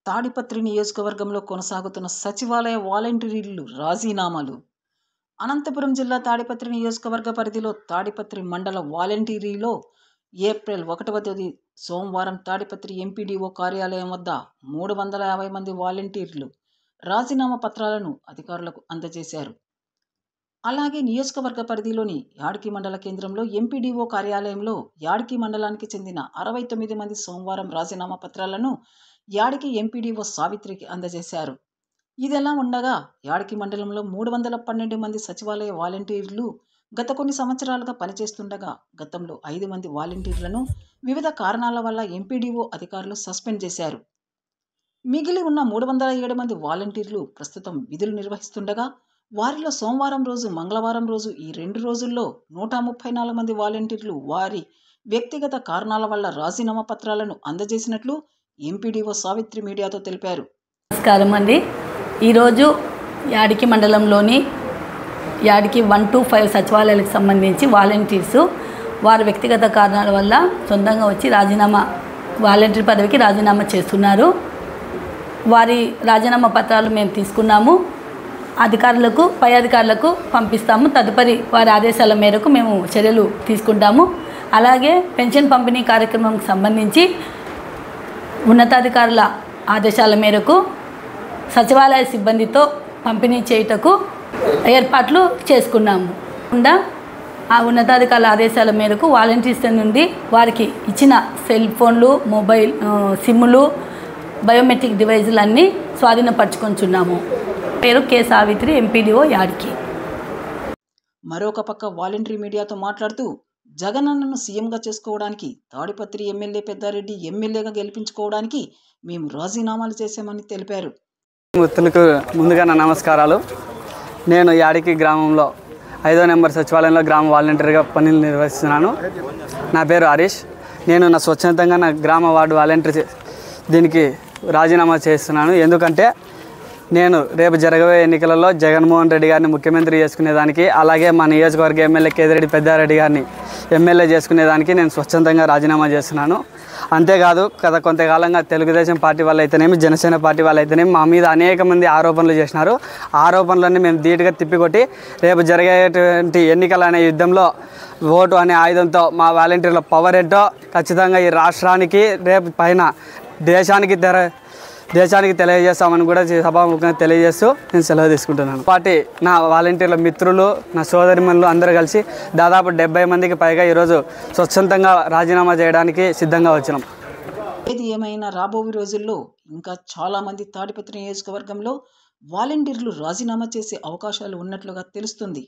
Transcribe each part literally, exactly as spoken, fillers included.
తాడిపత్రి నియోజకవర్గంలో కొనసాగుతున్న సచివాలయ వాలంటీర్లు రాజీనామాలు. అనంతపురం జిల్లా తాడిపత్రి నియోజకవర్గ పరిధిలో తాడిపత్రి మండల వాలంటీరీలో ఏప్రిల్ ఒకటవ తేదీ సోమవారం తాడిపత్రి ఎంపీడీఓ కార్యాలయం వద్ద మూడు వందల యాభై మంది వాలంటీర్లు రాజీనామా పత్రాలను అధికారులకు అందజేశారు. అలాగే నియోజకవర్గ పరిధిలోని యాడ్కి మండల కేంద్రంలో ఎంపీడీఓ కార్యాలయంలో యాడ్కి మండలానికి చెందిన అరవై తొమ్మిది మంది సోమవారం రాజీనామా పత్రాలను యాడికి ఎంపీడీఓ సావిత్రికి అందజేశారు. ఇదిలా ఉండగా యాడికి మండలంలో మూడు వందల పన్నెండు మంది సచివాలయ వాలంటీర్లు గత కొన్ని సంవత్సరాలుగా పనిచేస్తుండగా గతంలో ఐదు మంది వాలంటీర్లను వివిధ కారణాల వల్ల ఎంపీడీఓ అధికారులు సస్పెండ్ చేశారు. మిగిలి ఉన్న మూడు వందల ఏడు మంది వాలంటీర్లు ప్రస్తుతం విధులు నిర్వహిస్తుండగా వారిలో సోమవారం రోజు మంగళవారం రోజు ఈ రెండు రోజుల్లో నూట ముప్పై నాలుగు మంది వాలంటీర్లు వారి వ్యక్తిగత కారణాల వల్ల రాజీనామా పత్రాలను అందజేసినట్లు ఎంపీడీఓ సావిత్రి మీడియాతో తెలిపారు. నమస్కారం అండి. ఈరోజు యాడికి మండలంలోని యాడికి వన్ టూ ఫైవ్ సచివాలయాలకు సంబంధించి వాలంటీర్సు వారి వ్యక్తిగత కారణాల వల్ల సొంతంగా వచ్చి రాజీనామా వాలంటీర్ పదవికి రాజీనామా చేస్తున్నారు. వారి రాజీనామా పత్రాలు మేము తీసుకున్నాము, అధికారులకు పై అధికారులకు పంపిస్తాము. తదుపరి వారి ఆదేశాల మేరకు మేము చర్యలు తీసుకుంటాము. అలాగే పెన్షన్ పంపిణీ కార్యక్రమంకి సంబంధించి ఉన్నతాధికారుల ఆదేశాల మేరకు సచివాలయ సిబ్బందితో పంపిణీ చేయుటకు ఏర్పాట్లు చేసుకున్నాము. ఉండా ఆ ఉన్నతాధికారుల ఆదేశాల మేరకు వాలంటీర్స్ నుండి వారికి ఇచ్చిన సెల్ ఫోన్లు, మొబైల్ సిమ్ములు, బయోమెట్రిక్ డివైజులన్నీ స్వాధీనపరచుకొంచున్నాము. పేరు కె సావిత్రి, ఎంపీడీఓ యాడికి. మరొక పక్క వాలంటరీ మీడియాతో మాట్లాడుతూ జగనన్నను సీఎంగా చేసుకోవడానికి, తాడిపత్రి ఎమ్మెల్యే పెద్దారెడ్డి ఎమ్మెల్యేగా గెలిపించుకోవడానికి మేము రాజీనామాలు చేశామని తెలిపారు. మిత్రులకు ముందుగా నా నమస్కారాలు. నేను యాడికి గ్రామంలో ఐదో నెంబర్ సచివాలయంలో గ్రామ వాలంటీర్గా పనులు నిర్వహిస్తున్నాను. నా పేరు హరీష్. నేను నా స్వచ్ఛందంగా నా గ్రామ వార్డు వాలంటీర్ దీనికి రాజీనామా చేస్తున్నాను. ఎందుకంటే నేను రేపు జరగబోయే ఎన్నికలలో జగన్మోహన్ రెడ్డి గారిని ముఖ్యమంత్రి చేసుకునేదానికి, అలాగే మా నియోజకవర్గ ఎమ్మెల్యే కేదిరెడ్డి పెద్దారెడ్డి గారిని ఎమ్మెల్యే చేసుకునేదానికి నేను స్వచ్ఛందంగా రాజీనామా చేస్తున్నాను. అంతేకాదు గత కొంతకాలంగా తెలుగుదేశం పార్టీ వాళ్ళు అయితేనేమి, జనసేన పార్టీ వాళ్ళు అయితేనేమి మా మీద అనేక మంది ఆరోపణలు చేసినారు. ఆరోపణలన్నీ మేము ధీటుగా తిప్పికొట్టి రేపు జరిగేటువంటి ఎన్నికల అనే యుద్ధంలో ఓటు అనే ఆయుధంతో మా వాలంటీర్ల పవర్ ఏంటో ఖచ్చితంగా ఈ రాష్ట్రానికి రేపు పైన దేశానికి తెర దేశానికి తెలియజేస్తామని కూడా సభాముఖంగా తెలియజేస్తూ నేను సెలవు తీసుకుంటున్నాను. పార్టీ నా వాలంటీర్ల మిత్రులు, నా సోదరిమణులు అందరూ కలిసి దాదాపు డెబ్బై మందికి పైగా ఈరోజు స్వచ్ఛందంగా రాజీనామా చేయడానికి సిద్ధంగా వచ్చినాం. ఏది ఏమైనా రాబోయే రోజుల్లో ఇంకా చాలామంది తాడిపత్రి నియోజకవర్గంలో వాలంటీర్లు రాజీనామా చేసే అవకాశాలు ఉన్నట్లుగా తెలుస్తుంది.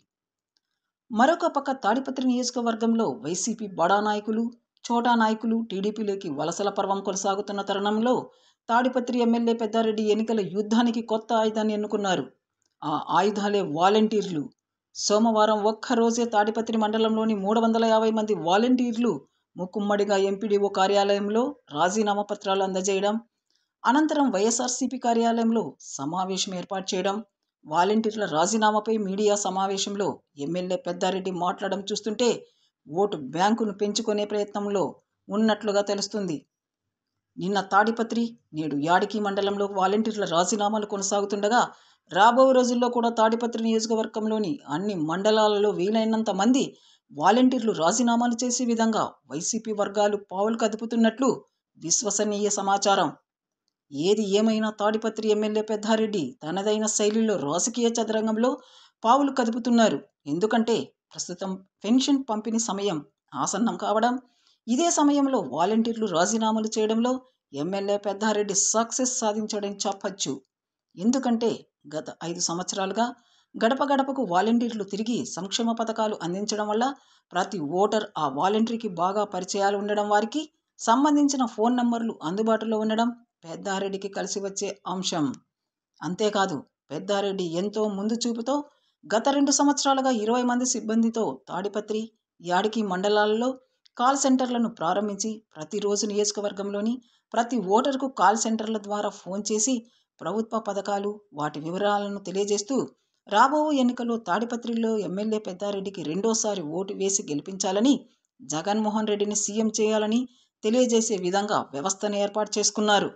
మరొక పక్క తాడిపత్రి నియోజకవర్గంలో వైసీపీ బడా నాయకులు, చోటా నాయకులు టీడీపీలోకి వలసల పర్వం కొనసాగుతున్న తరుణంలో తాడిపత్రి ఎమ్మెల్యే పెద్దారెడ్డి ఎన్నికల యుద్ధానికి కొత్త ఆయుధాన్ని ఎన్నుకున్నారు. ఆ ఆయుధాలే వాలంటీర్లు. సోమవారం ఒక్కరోజే తాడిపత్రి మండలంలోని మూడు వందల యాభై మంది వాలంటీర్లు ముక్కుమ్మడిగా ఎంపీడీఓ కార్యాలయంలో రాజీనామా పత్రాలు అందజేయడం, అనంతరం వైఎస్ఆర్సీపీ కార్యాలయంలో సమావేశం ఏర్పాటు చేయడం, వాలంటీర్ల రాజీనామాపై మీడియా సమావేశంలో ఎమ్మెల్యే పెద్దారెడ్డి మాట్లాడడం చూస్తుంటే ఓటు బ్యాంకును పెంచుకునే ప్రయత్నంలో ఉన్నట్లుగా తెలుస్తుంది. నిన్న తాడిపత్రి, నేడు యాడికి మండలంలో వాలంటీర్ల రాజీనామాలు కొనసాగుతుండగా రాబోయే రోజుల్లో కూడా తాడిపత్రి నియోజకవర్గంలోని అన్ని మండలాలలో వీలైనంత మంది వాలంటీర్లు రాజీనామాలు చేసే విధంగా వైసీపీ వర్గాలు పావులు కదుపుతున్నట్లు విశ్వసనీయ సమాచారం. ఏది ఏమైనా తాడిపత్రి ఎమ్మెల్యే పెద్దారెడ్డి తనదైన శైలిలో రాజకీయ చదరంగంలో పావులు కదుపుతున్నారు. ఎందుకంటే ప్రస్తుతం పెన్షన్ పంపిణీ సమయం ఆసన్నం కావడం, ఇదే సమయంలో వాలంటీర్లు రాజీనామాలు చేయడంలో ఎమ్మెల్యే పెద్దారెడ్డి సక్సెస్ సాధించాడని చెప్పచ్చు. ఎందుకంటే గత ఐదు సంవత్సరాలుగా గడప గడపకు వాలంటీర్లు తిరిగి సంక్షేమ పథకాలు అందించడం వల్ల ప్రతి ఓటర్ ఆ వాలంటీర్కి బాగా పరిచయాలు ఉండడం, వారికి సంబంధించిన ఫోన్ నంబర్లు అందుబాటులో ఉండడం పెద్దారెడ్డికి కలిసి వచ్చే అంశం. అంతేకాదు పెద్దారెడ్డి ఎంతో ముందు చూపుతో గత రెండు సంవత్సరాలుగా ఇరవై మంది సిబ్బందితో తాడిపత్రి, యాడికి మండలాల్లో కాల్ సెంటర్లను ప్రారంభించి ప్రతిరోజు నియోజకవర్గంలోని ప్రతి ఓటర్కు కాల్ సెంటర్ల ద్వారా ఫోన్ చేసి ప్రభుత్వ పథకాలు, వాటి వివరాలను తెలియజేస్తూ రాబో ఎన్నికల్లో తాడిపత్రిలో ఎమ్మెల్యే పెద్దారెడ్డికి రెండోసారి ఓటు వేసి గెలిపించాలని, జగన్మోహన్ రెడ్డిని సీఎం చేయాలని తెలియజేసే విధంగా వ్యవస్థను ఏర్పాటు చేసుకున్నారు.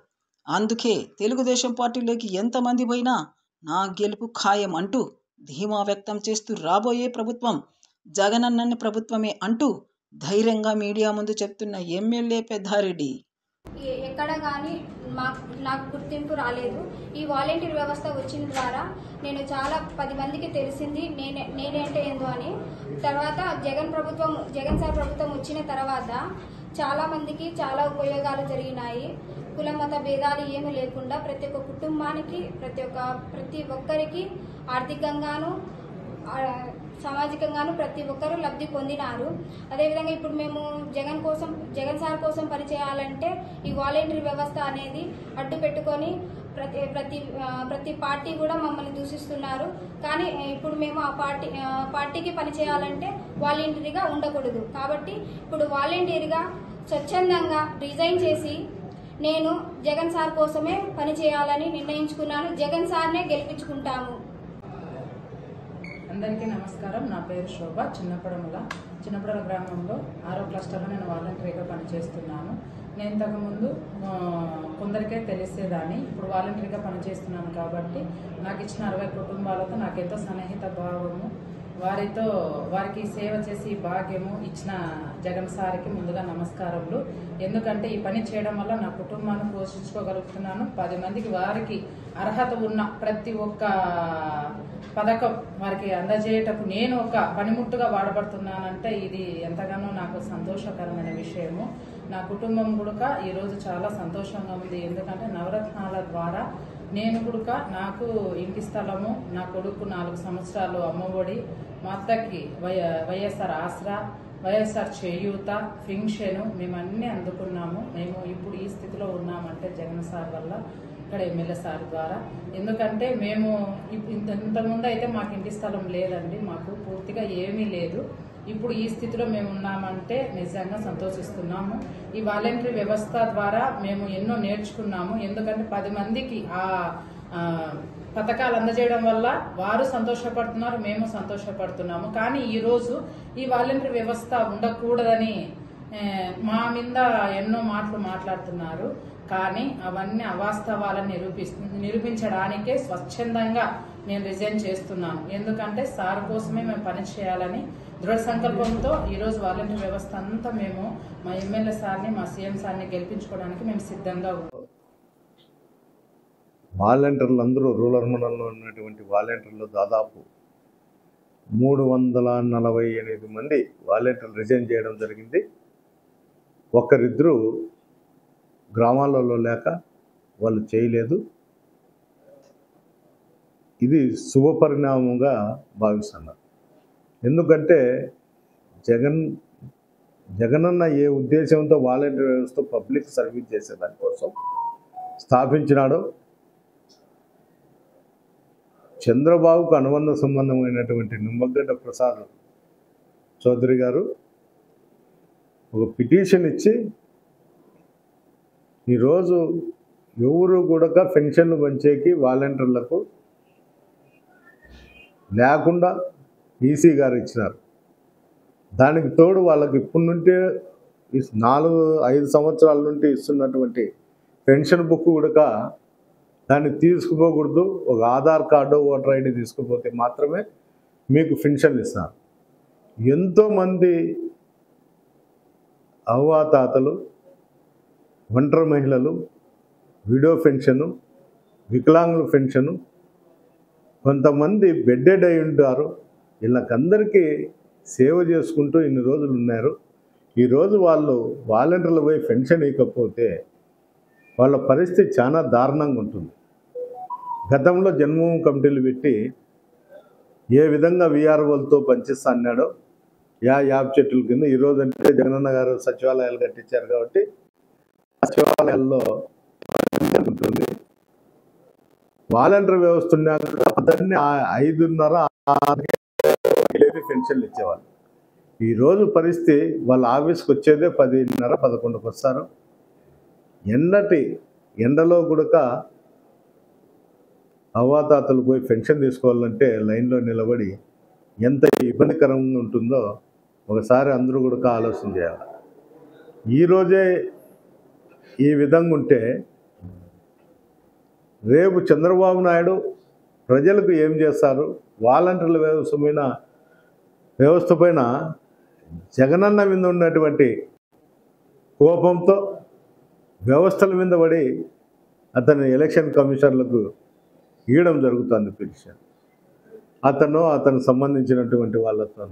అందుకే తెలుగుదేశం పార్టీలోకి ఎంతమంది పోయినా నా గెలుపు ఖాయం అంటూ ధీమా వ్యక్తం చేస్తూ రాబోయే ప్రభుత్వం జగనన్నని ప్రభుత్వమే అంటూ ధైర్యంగా మీడియా ముందు చెప్తున్న ఎమ్మెల్యే పెద్దారెడ్డి. ఎక్కడ కానీ మాకు నాకు గుర్తింపు రాలేదు. ఈ వాలంటీర్ వ్యవస్థ వచ్చిన ద్వారా నేను చాలా పది మందికి తెలిసింది నేనే నేనేంటే ఏందో అని. తర్వాత జగన్ ప్రభుత్వం జగన్ సార్ ప్రభుత్వం వచ్చిన తర్వాత చాలామందికి చాలా ఉపయోగాలు జరిగినాయి. కుల మత భేదాలు ఏమీ లేకుండా ప్రతి ఒక్క కుటుంబానికి ప్రతి ఒక్క ప్రతి ఒక్కరికి ఆర్థికంగాను సామాజికంగాను ప్రతి ఒక్కరూ లబ్ధి పొందినారు. అదేవిధంగా ఇప్పుడు మేము జగన్ కోసం జగన్ సార్ కోసం పనిచేయాలంటే ఈ వాలంటీర్ వ్యవస్థ అనేది అడ్డు పెట్టుకొని ప్రతి ప్రతి ప్రతి పార్టీ కూడా మమ్మల్ని దూషిస్తున్నారు. కానీ ఇప్పుడు మేము ఆ పార్టీ పార్టీకి పనిచేయాలంటే వాలంటీర్గా ఉండకూడదు. కాబట్టి ఇప్పుడు వాలంటీర్గా స్వచ్ఛందంగా రిజైన్ చేసి నేను జగన్ సార్ కోసమే పనిచేయాలని నిర్ణయించుకున్నాను. జగన్ సార్నే గెలిపించుకుంటాము. అందరికీ నమస్కారం. నా పేరు శోభ. చిన్నపడమల చిన్నపడల గ్రామంలో ఆరో క్లస్టర్లో నేను వాలంటరీగా పనిచేస్తున్నాను. నేను ఇంతకుముందు కొందరికే తెలిసేదాన్ని, ఇప్పుడు వాలంటరీగా పనిచేస్తున్నాను కాబట్టి నాకు ఇచ్చిన అరవై కుటుంబాలతో నాకెంతో సన్నిహిత భావము, వారితో వారికి సేవ చేసి భాగ్యము ఇచ్చిన జగన్ సార్కి ముందుగా నమస్కారములు. ఎందుకంటే ఈ పని చేయడం వల్ల నా కుటుంబాన్ని పోషించుకోగలుగుతున్నాను. పది మందికి వారికి అర్హత ఉన్న ప్రతి ఒక్క పథకం వారికి అందజేయటకు నేను ఒక పనిముట్టుగా వాడబడుతున్నానంటే ఇది ఎంతగానో నాకు సంతోషకరమైన విషయము. నా కుటుంబం కూడా ఈరోజు చాలా సంతోషంగా ఉంది. ఎందుకంటే నవరత్నాల ద్వారా నేను కూడా నాకు ఇంటి స్థలము, నా కొడుకు నాలుగు సంవత్సరాలు అమ్మఒడి, మా అత్తకి వై వైఎస్ఆర్ ఆసరా, వైఎస్ఆర్ చేయూత, ఫింక్షను మేము అన్నీ అందుకున్నాము. మేము ఇప్పుడు ఈ స్థితిలో ఉన్నామంటే జగన్ సార్ వల్ల, ఇక్కడ ఎమ్మెల్యే సార్ ద్వారా. ఎందుకంటే మేము ఇంతకుముందు అయితే మాకు ఇంటి స్థలం లేదండి, మాకు పూర్తిగా ఏమీ లేదు. ఇప్పుడు ఈ స్థితిలో మేము ఉన్నామంటే నిజంగా సంతోషిస్తున్నాము. ఈ వాలంటరీ వ్యవస్థ ద్వారా మేము ఎన్నో నేర్చుకున్నాము. ఎందుకంటే పది మందికి ఆ పథకాలు అందజేయడం వల్ల వారు సంతోషపడుతున్నారు, మేము సంతోషపడుతున్నాము. కానీ ఈరోజు ఈ వాలంటరీ వ్యవస్థ ఉండకూడదని మా మీద ఎన్నో మాటలు మాట్లాడుతున్నారు. కానీ అవన్నీ అవాస్తవాలను నిరూపి నిరూపించడానికే స్వచ్ఛందంగా నేను రిజైన్ చేస్తున్నాను. ఎందుకంటే సార్ కోసమే మేము పని చేయాలని దృఢ సంకల్పంతో ఈరోజు వాలంటీర్ వ్యవస్థ అంతా మేము మా ఎమ్మెల్యే సార్ని, మా సీఎం సార్ని గెలిపించుకోవడానికి మేము సిద్ధంగా ఉన్నాం. వాలంటీర్లు అందరూ రూరల్ మండలంలో ఉన్నటువంటి వాలంటీర్లు దాదాపు మూడు వందల నలభై ఎనిమిది మంది వాలంటీర్లు రిజైన్ చేయడం జరిగింది. ఒకరిద్దరు గ్రామాలలో లేక వాళ్ళు చేయలేదు. ఇది శుభపరిణామంగా భావిస్తున్నారు. ఎందుకంటే జగన్ జగనన్న ఏ ఉద్దేశంతో వాలంటీర్ వ్యవస్థ పబ్లిక్ సర్వీస్ చేసేదానికోసం స్థాపించినాడో, చంద్రబాబుకు అనుబంధ సంబంధమైనటువంటి నిమ్మగడ్డ ప్రసాద్ చౌదరి గారు ఒక పిటిషన్ ఇచ్చి ఈరోజు ఎవరు కూడా పెన్షన్లు పంచేకి వాలంటీర్లకు లేకుండా ఈసీ గారు ఇచ్చినారు. దానికి తోడు వాళ్ళకి ఇప్పటి నుండి నాలుగు ఐదు సంవత్సరాల నుండి ఇస్తున్నటువంటి పెన్షన్ బుక్ కూడా దాన్ని తీసుకుపోకూడదు. ఒక ఆధార్ కార్డు, ఓటర్ ఐడి తీసుకుపోతే మాత్రమే మీకు పెన్షన్లు ఇస్తారు. ఎంతోమంది అవ్వాతాతలు, ఒంటరి మహిళలు, విడో పెన్షను, వికలాంగుల పెన్షను, కొంతమంది బెడ్డెడ్ అయి ఉంటారు. వీళ్ళకందరికీ సేవ చేసుకుంటూ ఇన్ని రోజులు ఉన్నారు. ఈరోజు వాళ్ళు వాలంటీర్లు పోయి పెన్షన్ ఇవ్వకపోతే వాళ్ళ పరిస్థితి చాలా దారుణంగా ఉంటుంది. గతంలో జన్మభూమి కమిటీలు పెట్టి ఏ విధంగా వీఆర్ఓలతో పనిచేస్తా అన్నాడో యా యాప్ చెట్టుల కింద ఈరోజు అంటే జగనన్న గారు సచివాలయాలు కట్టించారు కాబట్టి సచివాలయాల్లో ఉంటుంది. వాలంటీర్ వ్యవస్థ ఉన్నాక అతన్ని ఐదున్నర పెన్షన్లు ఇచ్చేవాళ్ళు. ఈరోజు పరిస్థితి వాళ్ళ ఆఫీస్కి వచ్చేదే పదిన్నర పదకొండుకి వస్తారు. ఎండటి ఎండలో కూడా అవ్వాతాతలు పోయి పెన్షన్ తీసుకోవాలంటే లైన్లో నిలబడి ఎంత ఇబ్బందికరంగా ఉంటుందో ఒకసారి అందరూ కూడా ఆలోచన చేయాలి. ఈరోజే ఈ విధంగా ఉంటే రేపు చంద్రబాబు నాయుడు ప్రజలకు ఏం చేస్తారు, వాలంటీర్ల వ్యవస్థ పైన వ్యవస్థ పైన జగనన్న మీద ఉన్నటువంటి కోపంతో వ్యవస్థల మీద పడి అతని ఎలక్షన్ కమిషనర్లకు ఇవ్వడం జరుగుతుంది పిటిషన్. అతను అతనికి సంబంధించినటువంటి వాళ్ళతో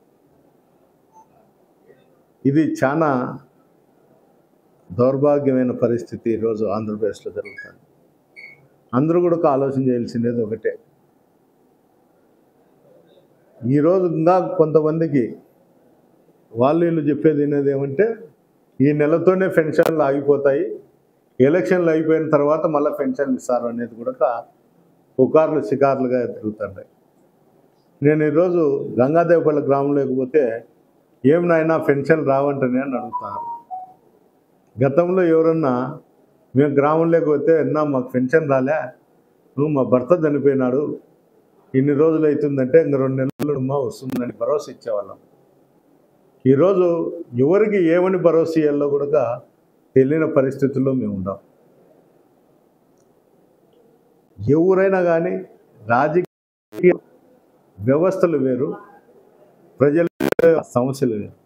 ఇది చాలా దౌర్భాగ్యమైన పరిస్థితి ఈరోజు ఆంధ్రప్రదేశ్లో జరుగుతుంది. అందరూ కూడా ఆలోచన చేయాల్సిందేది ఒకటే, ఈరోజు ఇంకా కొంతమందికి వాళ్ళు వీళ్ళు చెప్పేది వినేది ఏమంటే ఈ నెలతోనే పెన్షన్లు ఆగిపోతాయి, ఎలక్షన్లు అయిపోయిన తర్వాత మళ్ళీ పెన్షన్లు ఇస్తారు అనేది కూడా పుకార్లు షికార్లుగా తిరుగుతుంటాయి. నేను ఈరోజు గంగాదేవపల్లి గ్రామంలోకి పోతే ఏం నాయనా పెన్షన్ రావంటనే అని అడుగుతారు. గతంలో ఎవరన్నా మేము గ్రామంలోకి పోతే అన్నా మాకు పెన్షన్ రాలే, నువ్వు మా భర్త చనిపోయినాడు ఇన్ని రోజులు అవుతుందంటే ఇంక రెండు నెలలు మా వస్తుందని భరోసా ఇచ్చేవాళ్ళం. ఈరోజు ఎవరికి ఏమని భరోసా ఇవ్వాలో కూడా తెలియని పరిస్థితుల్లో మేము ఉన్నాం. ఎవరైనా కానీ రాజకీయ వ్యవస్థలు వేరు, ప్రజల సమస్యలు వేరు.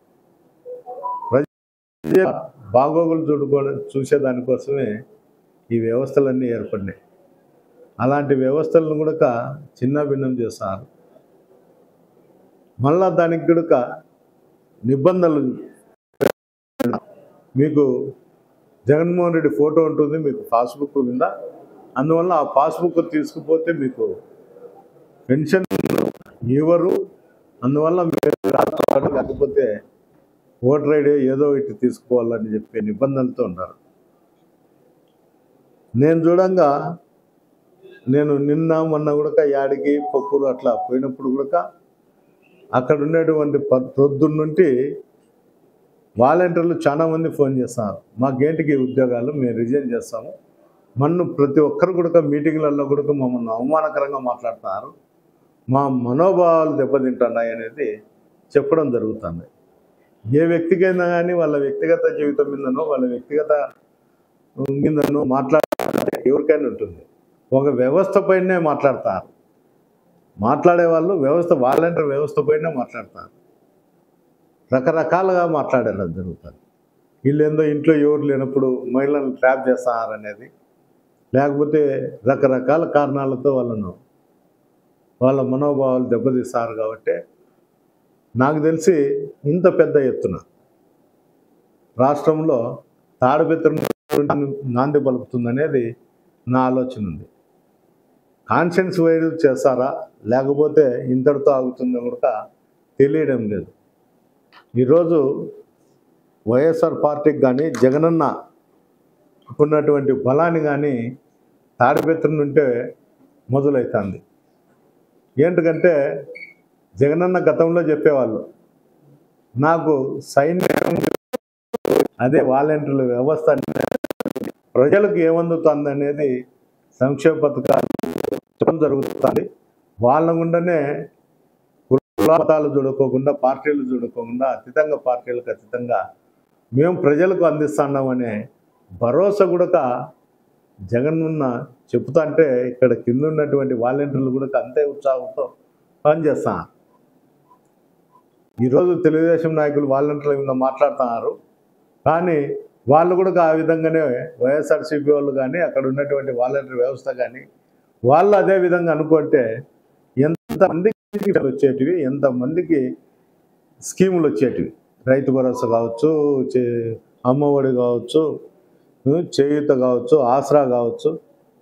ప్రజల బాగోగులు చూడుకోవడం చూసేదానికోసమే ఈ వ్యవస్థలన్నీ ఏర్పడినాయి. అలాంటి వ్యవస్థలను కూడా చిన్న భిన్నం చేస్తారు. మళ్ళా దానికి కూడా నిబంధనలు, మీకు జగన్మోహన్ రెడ్డి ఫోటో ఉంటుంది మీకు పాస్బుక్ కింద, అందువల్ల ఆ పాస్బుక్ తీసుకుపోతే మీకు పెన్షన్ ఇవ్వరు, అందువల్ల మీరు లేకపోతే ఓటర్ ఐడి ఏదో ఇటు తీసుకోవాలని చెప్పే నిబంధనలతో ఉన్నారు. నేను చూడంగా నేను నిన్న మొన్న కూడా యాడికి పప్పులు అట్లా పోయినప్పుడు కూడా అక్కడ ఉండేటువంటి ప్రొద్దున్న నుండి వాలంటీర్లు చాలామంది ఫోన్ చేస్తున్నారు, మాకేంటికి ఉద్యోగాలు మేము రిజైన్ చేస్తాము, మన్ను ప్రతి ఒక్కరు కూడా మీటింగ్లలో కూడా మమ్మల్ని అవమానకరంగా మాట్లాడుతున్నారు, మా మనోభావాలు దెబ్బతింటున్నాయి అనేది చెప్పడం జరుగుతుంది. ఏ వ్యక్తికైనా కానీ వాళ్ళ వ్యక్తిగత జీవితం మీదనో వాళ్ళ వ్యక్తిగత మీదనో మాట్లాడే ఎవరికైనా ఉంటుంది. ఒక వ్యవస్థ పైనే మాట్లాడతారు, మాట్లాడే వాళ్ళు వ్యవస్థ వాలంటీర్ వ్యవస్థ పైనే మాట్లాడతారు, రకరకాలుగా మాట్లాడేది జరుగుతుంది. వీళ్ళు ఏందో ఇంట్లో ఎవరు లేనప్పుడు మహిళలను ట్రాప్ చేస్తారనేది, లేకపోతే రకరకాల కారణాలతో వాళ్ళను వాళ్ళ మనోభావాలు దెబ్బతీస్తారు. కాబట్టి నాకు తెలిసి ఇంత పెద్ద ఎత్తున రాష్ట్రంలో తాడిపత్రి నాంది పలుకుతుందనేది నా ఆలోచన ఉంది. కాన్షియన్స్ వైర్ చేస్తారా లేకపోతే ఇంతటితో ఆగుతుందో కూడా తెలియడం లేదు. ఈరోజు వైఎస్ఆర్ పార్టీకి కానీ జగనన్న ఉన్నటువంటి బలాన్ని కానీ తాడిపత్రి నుంటే మొదలవుతుంది. ఏంటంటే జగనన్న గతంలో చెప్పేవాళ్ళు, నాకు సైన్యం అదే వాలంటీర్ల వ్యవస్థ ప్రజలకు ఏమందుతుంది అనేది సంక్షేమ పథకాలు చెప్పడం జరుగుతుంది. వాళ్ళ గుండానే కులాలు చూడుకోకుండా పార్టీలు చూడుకోకుండా అతీతంగా పార్టీలకు అతీతంగా మేము ప్రజలకు అందిస్తున్నామనే భరోసా కూడా జగనన్న చెప్తా అంటే ఇక్కడ కింద ఉన్నటువంటి వాలంటీర్లు కూడా అంతే ఉత్సాహంతో పనిచేస్తున్నారు. ఈరోజు తెలుగుదేశం నాయకులు వాలంటీర్ల మీద మాట్లాడుతున్నారు, కానీ వాళ్ళు కూడా ఆ విధంగానే వైఎస్ఆర్సీపీ వాళ్ళు కానీ అక్కడ ఉన్నటువంటి వాలంటీర్ వ్యవస్థ కానీ వాళ్ళు అదే విధంగా అనుకుంటే ఎంతమందికి వచ్చేటివి, ఎంతమందికి స్కీములు వచ్చేటివి, రైతు భరోసా కావచ్చు, అమ్మఒడి కావచ్చు, చేయూత కావచ్చు, ఆసరా కావచ్చు,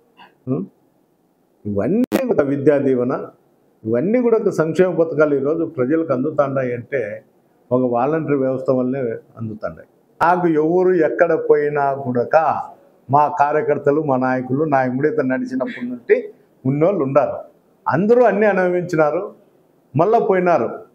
ఇవన్నీ కూడా విద్యా దీవెన, ఇవన్నీ కూడా సంక్షేమ పథకాలు ఈరోజు ప్రజలకు అందుతున్నాయి అంటే ఒక వాలంటీర్ వ్యవస్థ వల్లే అందుతున్నాయి. నాకు ఎవరు ఎక్కడ పోయినా కూడా మా కార్యకర్తలు మా నాయకులు నా ఎముడితో నడిచినప్పటి నుండి ఉన్నోళ్ళు ఉండారు. అందరూ అన్నీ అనుభవించినారు, మళ్ళీ పోయినారు.